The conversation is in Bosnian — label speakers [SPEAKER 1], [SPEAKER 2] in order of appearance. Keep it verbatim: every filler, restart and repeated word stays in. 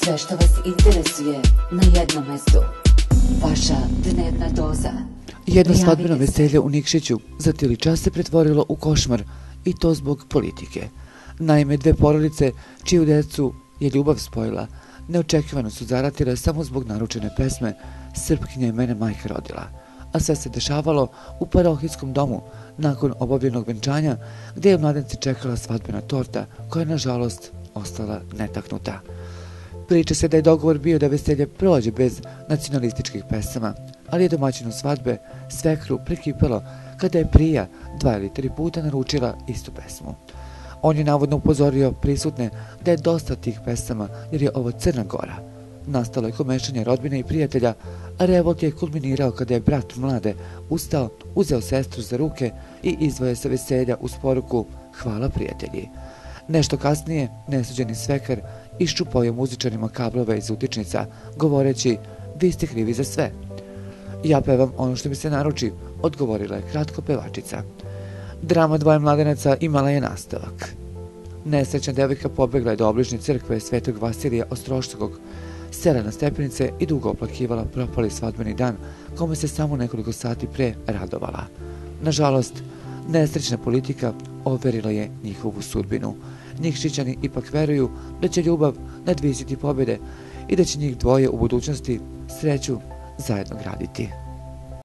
[SPEAKER 1] Sve što vas interesuje na jednom mestu. Vaša dnevna doza.
[SPEAKER 2] Jedno svadbeno veselje u Nikšiću za tili čas se pretvorilo u košmar, i to zbog politike. Naime, dve porodice čiju decu je ljubav spojila, neočekivano su zaratile samo zbog naručene pesme Srpkinja je mene majka rodila. A sve se dešavalo u parohijskom domu nakon obavljenog venčanja, gdje je mladence čekala svadbena torta koja je nažalost ostala netaknuta. Priča se da je dogovor bio da veselje prođe bez nacionalističkih pesama, ali je domaćinu svadbe svekru prekipelo kada je prija dva ili tri puta naručila istu pesmu. On je navodno upozorio prisutne da je dosta tih pesama jer je ovo Crna Gora. Nastalo je komešanje rodbine i prijatelja, a revolt je kulminirao kada je brat mlade ustao, uzeo sestru za ruke i izdvoje sa veselja uz poruku hvala prijatelji. Nešto kasnije nesuđeni svekar iščupao je muzičarima kablove iz utičnica, govoreći vi ste krivi za sve. Ja pevam ono što mi se naruči, odgovorila je kratko pevačica. Drama dvoje mladenaca imala je nastavak. Nesrećna devojka pobegla je do obližnje crkve Svetog Vasilija Ostroškog, sela na stepenice i dugo oplakivala propali svadbeni dan kome se samo nekoliko sati pre radovala. Nažalost, nesrećna politika overila je njihovu sudbinu. Nikšićani ipak veruju da će ljubav nadvisiti pobjede i da će njih dvoje u budućnosti sreću zajedno graditi.